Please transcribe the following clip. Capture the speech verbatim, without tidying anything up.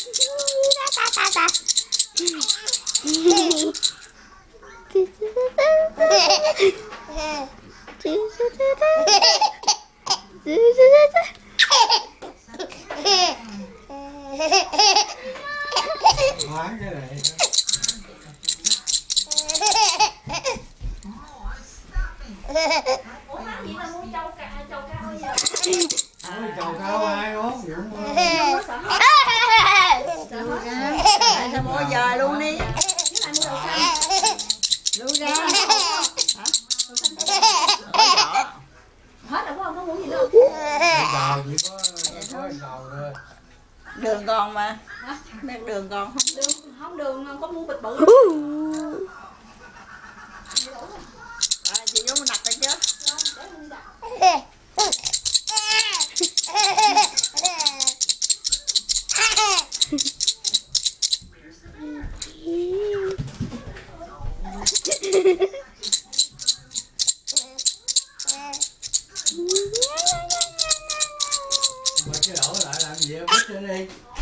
Hóa cái này. Ủa má chị là mua trâu cà trâu cao bây giờ. Ôi trầu cao ai uống vậy không? Tại sao mua giờ luôn đi. Lui ra. Hả? Hết rồi không có muốn gì đâu. Đầu chỉ có có đầu thôi. Đường còn mà. Biết đường còn không? Đường không đường có mua bịch bự. À, chị vô mình đặt đây chứ. Mà cái đổ lại làm gì á, vứt cho đi.